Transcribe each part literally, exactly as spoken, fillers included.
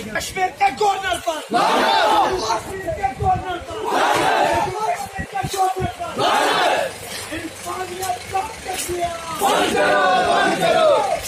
کشمیر کے گورنر پر کشمیر کے گورنر پر کشمیر کے گورنر پر انسانیت کا قتل بند کرو بند کرو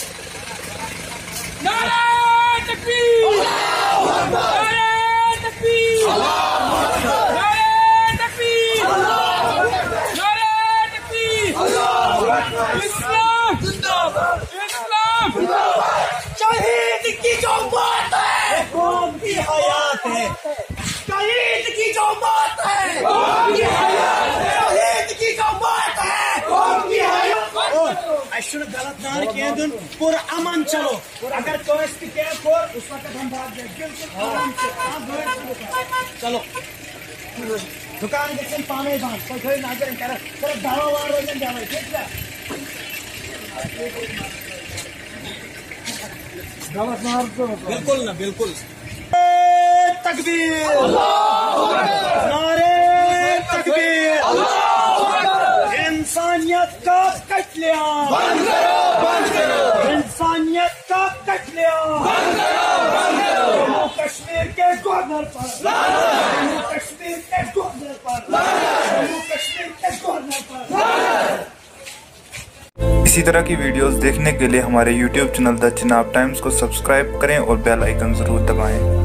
نعرہ تکبیر اللہ اکبر نعرہ تکبیر اللہ اکبر نعرہ تکبیر اللہ اکبر نعرہ تکبیر اللہ اکبر اسلام زندہ باد اسلام زندہ باد شہید کی جو بات ہے قوم کی حیات ہے شہید کی جو بات ہے قوم کی حیات ہے شہید کی جو بات ہے قوم کی حیات اچھا غلط نار کیا دن پورا امن چلو اگر کوئی کیا کور اس وقت ہم بھاگ جائیں بالکل آرام سے چلو دکان گھن پانے بند کوئی نظر کرے صرف دوا وار روزن جانا ٹھیک ہے بالکل نا بالکل تکبیر نعرے تکبیر انسانیت کا قتل عام بند کرو بند کرو انسانیت کا قتل عام بند کرو بند کرو جموں کشمیر کے گورنر پر جموں کشمیر کے گورنر پر جموں کشمیر کے گورنر پر. اسی طرح کی ویڈیوز دیکھنے کے لیے ہمارے YouTube channel the Chenab Times کو سبسکرائب کریں اور بیل آئیکن ضرور دبائیں.